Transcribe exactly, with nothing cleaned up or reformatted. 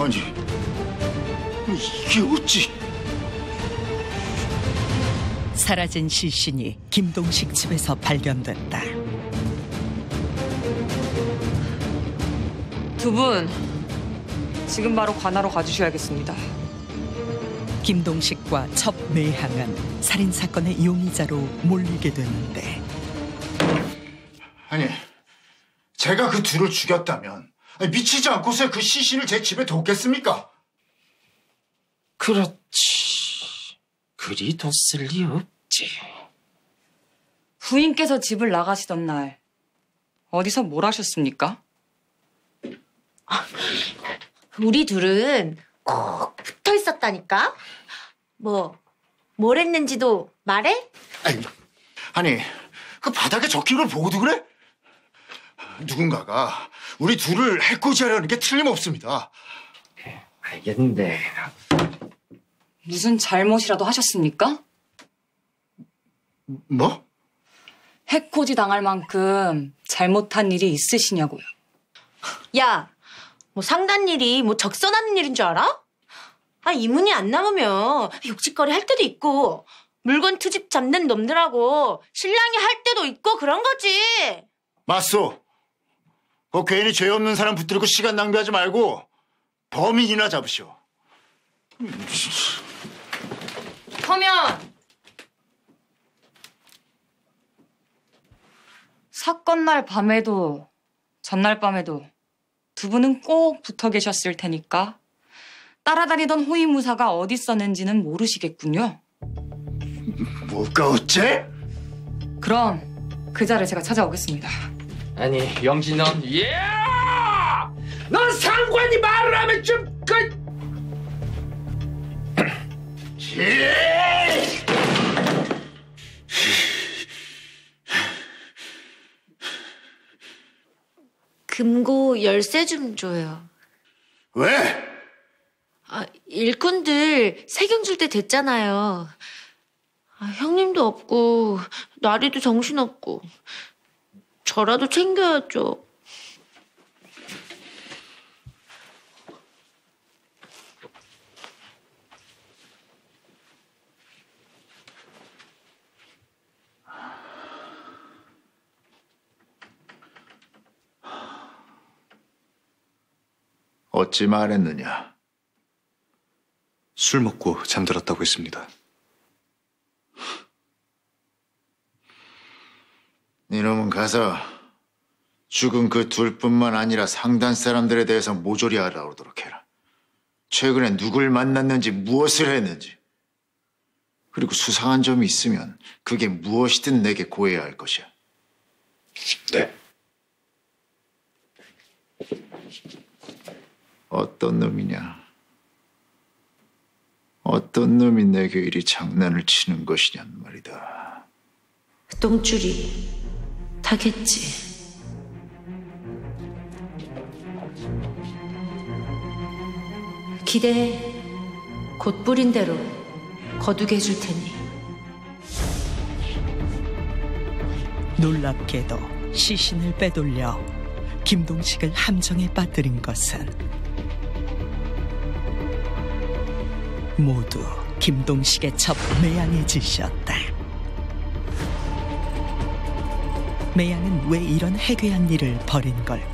아니, 이게 어찌... 사라진 시신이 김동식 집에서 발견됐다. 두 분, 지금 바로 관하로 가주셔야겠습니다. 김동식과 첩 매향은 살인사건의 용의자로 몰리게 되는데. 아니, 제가 그 둘을 죽였다면 미치지 않고서 그 시신을 제 집에 뒀겠습니까? 그렇지. 그리 뒀을 리 없지. 부인께서 집을 나가시던 날 어디서 뭘 하셨습니까? 우리 둘은 꼭 붙어 있었다니까? 뭐, 뭘 했는지도 말해? 아니, 아니, 그 바닥에 적힌 걸 보고도 그래? 누군가가 우리 둘을 해코지하려는 게 틀림없습니다. 알겠는데. 무슨 잘못이라도 하셨습니까? 뭐? 해코지 당할 만큼 잘못한 일이 있으시냐고요. 야, 뭐 상단 일이 뭐 적선하는 일인 줄 알아? 아, 이문이 안 남으면 욕짓거리 할 때도 있고 물건 투집 잡는 놈들하고 신랑이 할 때도 있고 그런 거지. 맞소. 그 괜히 죄 없는 사람 붙들고 시간 낭비하지 말고 범인이나 잡으시오. 서면! 사건 날 밤에도 전날 밤에도 두 분은 꼭 붙어 계셨을 테니까 따라다니던 호위무사가 어디 있었는지는 모르시겠군요. 뭐가 어째? 그럼 그 자를 제가 찾아오겠습니다. 아니, 영진 넌, 예! 넌 상관이 말을 하면 좀, 그... 금고 열쇠 좀 줘요. 왜? 아, 일꾼들 세경 줄 때 됐잖아요. 아, 형님도 없고 나리도 정신없고 저라도 챙겨야죠. 어찌 말했느냐? 술 먹고 잠들었다고 했습니다. 이놈은 가서 죽은 그 둘뿐만 아니라 상단 사람들에 대해서 모조리 알아오도록 해라. 최근에 누굴 만났는지 무엇을 했는지. 그리고 수상한 점이 있으면 그게 무엇이든 내게 고해야 할 것이야. 네. 어떤 놈이냐? 어떤 놈이 내게 이리 장난을 치는 것이냔 말이다. 똥줄이 타겠지. 기대해. 곧 뿌린 대로 거두게 해줄 테니. 놀랍게도 시신을 빼돌려 김동식을 함정에 빠뜨린 것은 모두 김동식의 첩 매양의 짓이었다. 매양은 왜 이런 해괴한 일을 벌인 걸까?